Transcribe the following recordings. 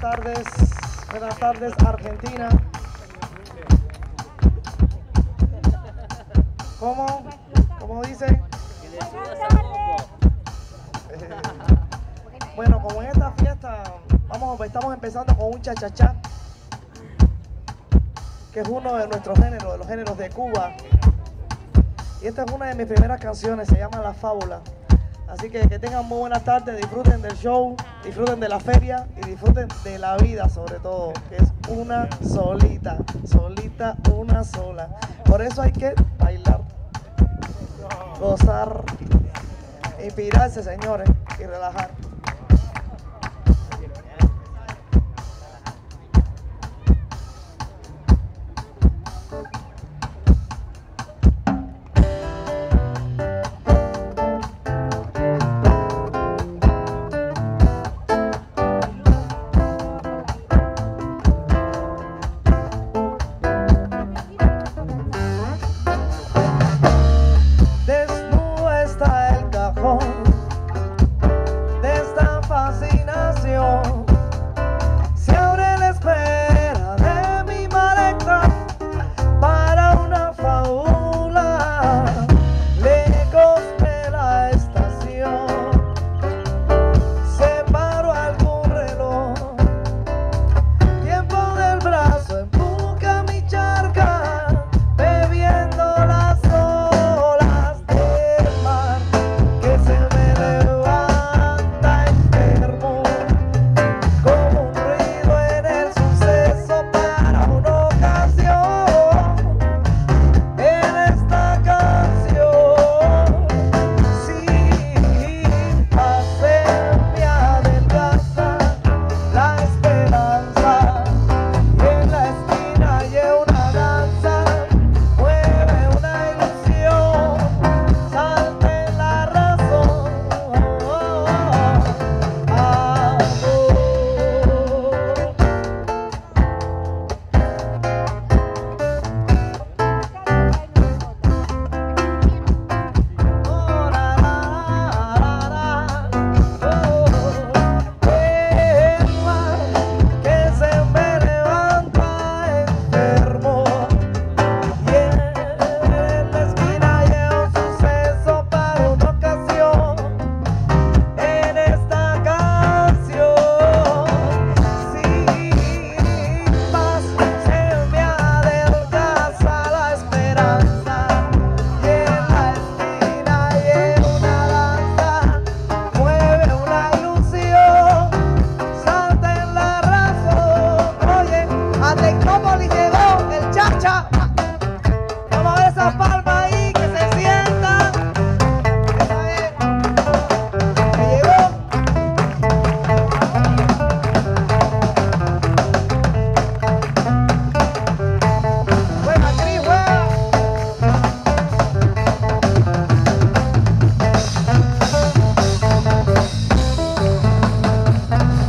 tardes. Buenas tardes, Argentina. ¿Cómo? ¿Cómo dice? Bueno, como en esta fiesta estamos empezando con un cha-cha-cha, que es uno de nuestros géneros, de los géneros de Cuba. Y esta es una de mis primeras canciones, se llama La Fábula. Así que tengan muy buenas tardes, disfruten del show, disfruten de la feria y disfruten de la vida sobre todo, que es una solita, una sola. Por eso hay que bailar, gozar, inspirarse, señores, y relajar.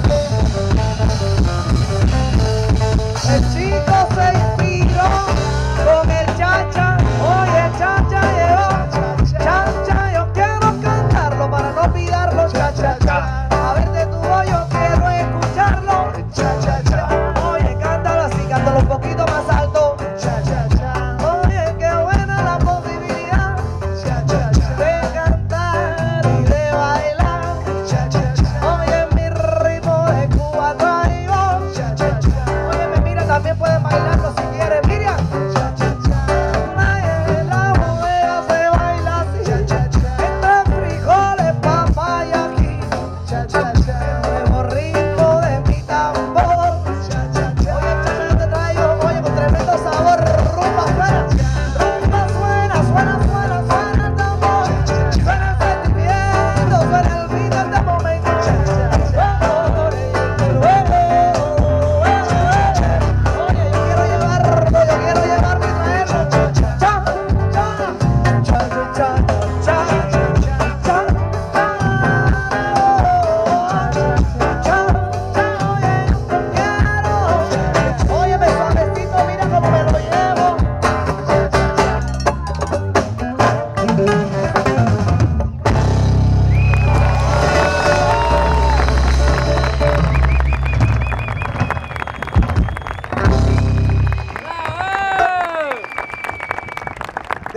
El chico se inspiró.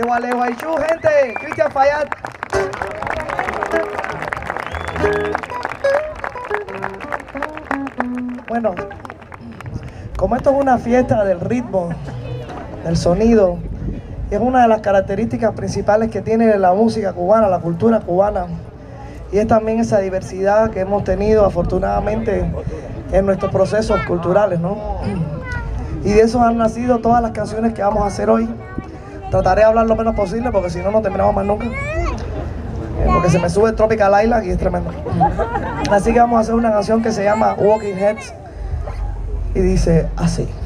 de Gualeguaychú, gente. Cristian Fayad. Bueno, como esto es una fiesta del ritmo, del sonido, es una de las características principales que tiene la música cubana, la cultura cubana, y es también esa diversidad que hemos tenido afortunadamente en nuestros procesos culturales, ¿no? Y de eso han nacido todas las canciones que vamos a hacer hoy. Trataré de hablar lo menos posible porque si no, no terminamos más nunca. Porque se me sube el Tropical Island y es tremendo. Así que vamos a hacer una canción que se llama Walking Heads y dice así.